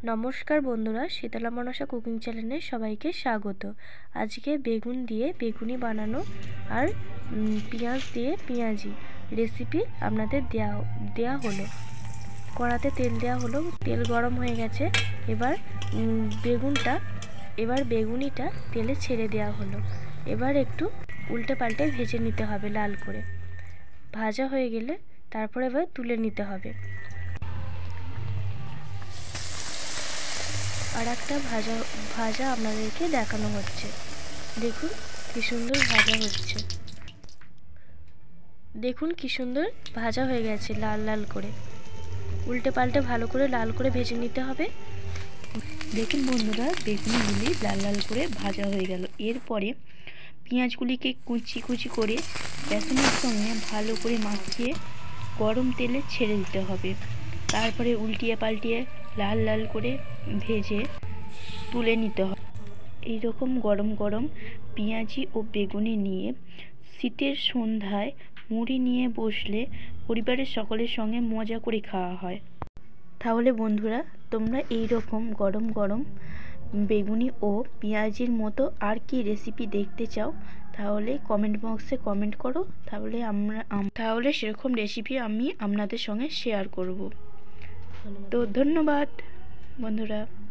নমস্কার বন্ধুরা, শীতলা মনসা কুকিং চ্যানেলে সবাইকে স্বাগত। আজকে বেগুন দিয়ে বেগুনি বানানো আর পেঁয়াজ দিয়ে পেঁয়াজি রেসিপি আপনাদের দেয়া হলো। কড়াতে তেল দেওয়া হলো, তেল গরম হয়ে গেছে। এবার বেগুনিটা তেলে ছেড়ে দেওয়া হলো। এবার একটু উল্টে পাল্টে ভেজে নিতে হবে লাল করে। ভাজা হয়ে গেলে তারপরে এবার তুলে নিতে হবে। আর একটা ভাজা আপনাদেরকে দেখানো হচ্ছে। দেখুন কি সুন্দর ভাজা হচ্ছে। দেখুন কি সুন্দর ভাজা হয়ে গেছে লাল লাল করে। উল্টে পাল্টে ভালো করে লাল করে ভেজে নিতে হবে। দেখুন বন্ধুরা, বেগুনগুলি লাল লাল করে ভাজা হয়ে গেল। এরপরে পেঁয়াজগুলিকে কুচি কুচি করে বেসনের সঙ্গে ভালো করে মাখিয়ে গরম তেলে ছেড়ে দিতে হবে। তারপরে উল্টিয়ে পাল্টিয়ে লাল লাল করে ভেজে তুলে নিতে হবে। এইরকম গরম গরম পেঁয়াজি ও বেগুনি নিয়ে শীতের সন্ধ্যায় মুড়ি নিয়ে বসলে পরিবারের সকলের সঙ্গে মজা করে খাওয়া হয়। তাহলে বন্ধুরা, তোমরা এই রকম গরম গরম বেগুনি ও পেঁয়াজির মতো আর কি রেসিপি দেখতে চাও তাহলে কমেন্ট বক্সে কমেন্ট করো। তাহলে সেরকম রেসিপি আমি আপনাদের সঙ্গে শেয়ার করব। তো ধন্যবাদ বন্ধুরা।